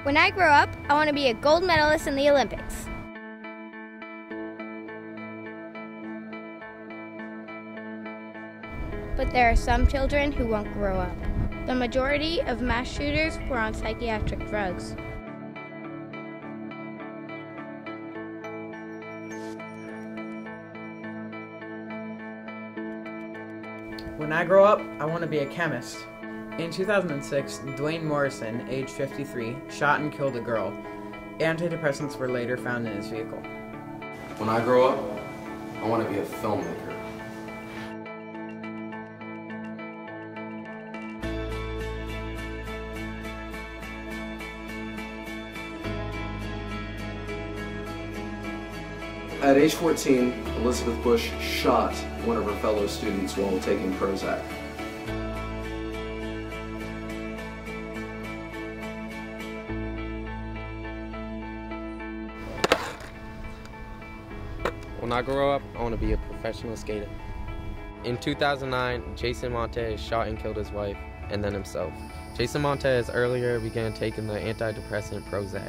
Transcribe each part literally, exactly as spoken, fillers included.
When I grow up, I want to be a gold medalist in the Olympics. But there are some children who won't grow up. The majority of mass shooters were on psychiatric drugs. When I grow up, I want to be a chemist. In two thousand six, Dwayne Morrison, age fifty-three, shot and killed a girl. Antidepressants were later found in his vehicle. When I grow up, I want to be a filmmaker. At age fourteen, Elizabeth Bush shot one of her fellow students while taking Prozac. When I grow up, I want to be a professional skater. In two thousand nine, Jason Montez shot and killed his wife and then himself. Jason Montez earlier began taking the antidepressant Prozac.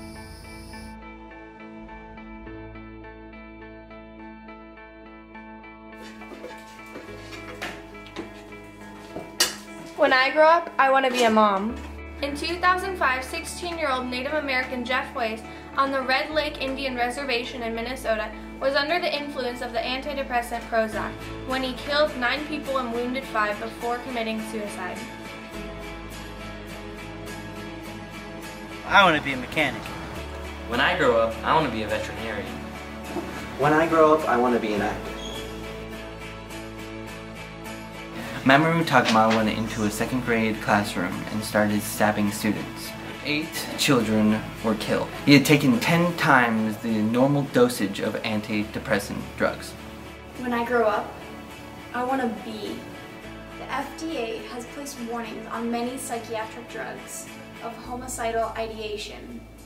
When I grow up, I want to be a mom. In two thousand five, sixteen-year-old Native American Jeff Weiss on the Red Lake Indian Reservation in Minnesota was under the influence of the antidepressant Prozac when he killed nine people and wounded five before committing suicide. I want to be a mechanic. When I grow up, I want to be a veterinarian. When I grow up, I want to be an actor. Mamoru Tagma went into a second grade classroom and started stabbing students. Eight children were killed. He had taken ten times the normal dosage of antidepressant drugs. When I grow up, I want to be. The F D A has placed warnings on many psychiatric drugs of homicidal ideation.